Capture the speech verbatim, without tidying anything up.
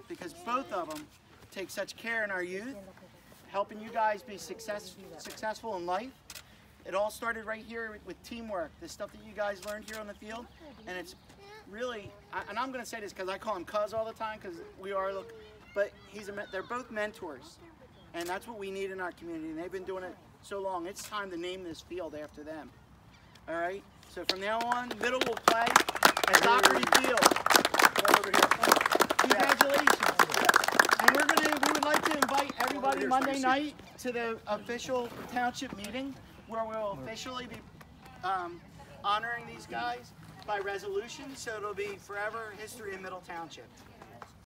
because both of them take such care in our youth, helping you guys be success, successful in life. It all started right here with teamwork, the stuff that you guys learned here on the field, and it's really, and I'm going to say this because I call him Cuz all the time because we are, look, but he's a, they're both mentors, and that's what we need in our community, and they've been doing it so long. It's time to name this field after them. All right, so from now on, middle will play at Dougherty Field. Congratulations. And we're gonna, we would like to invite everybody Monday night to the official township meeting where we'll officially be um, honoring these guys by resolution, so it'll be forever history in Middle Township.